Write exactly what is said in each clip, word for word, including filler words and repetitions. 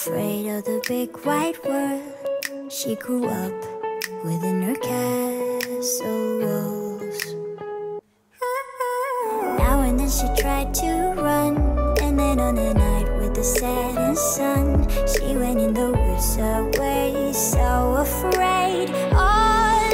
afraid of the big wide world. She grew up within her castle walls. Now and then she tried to run, and then on a night with the setting sun, she went in the woods away, so afraid, all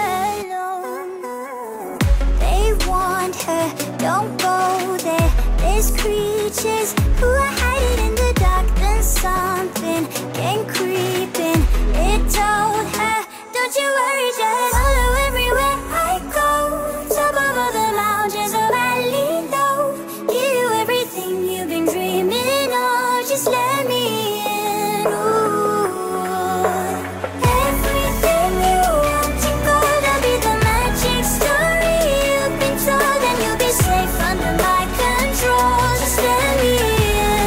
alone. They warned her, don't go there, there's creatures who are hiding in the dark. Then something came creeping, it told her, don't you worry, just follow everywhere I go. Top of all the mountains of valley low, give you everything you've been dreaming of, just let me in. Ooh. Everything you want to go, that'll be the magic story you've been told, and you'll be safe under my control, just let me in.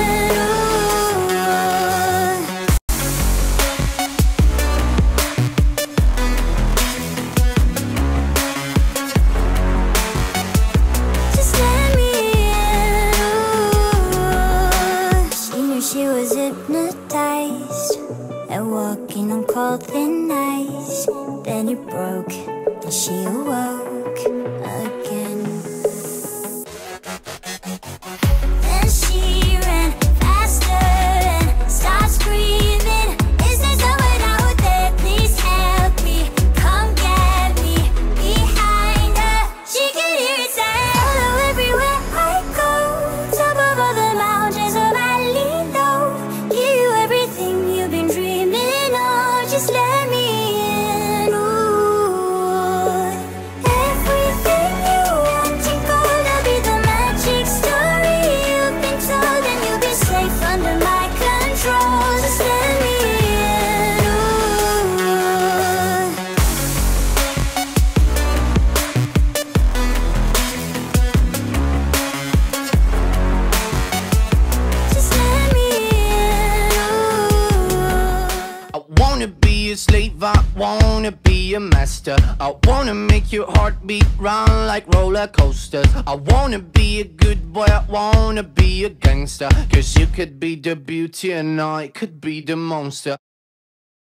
She was hypnotized and walking on cold thin ice. Then it broke and she awoke again. Then she ran faster and started screaming, is there someone out there? Please help me, come get me. Behind her, she could hear it say, follow everywhere I go. Top of all the mountains of valley, give you everything you've been dreaming of, just let me in. Ooh. Everything you want to go, that'll be the magic story you've been told, and you'll be safe under my control, just let me in. Ooh. Just let me in. I wanna be a slave, I wanna be a master. I wanna make your heartbeat run like roller coasters. I wanna be a good boy, I wanna be a gangster. Cause you could be the beauty and I could be the monster.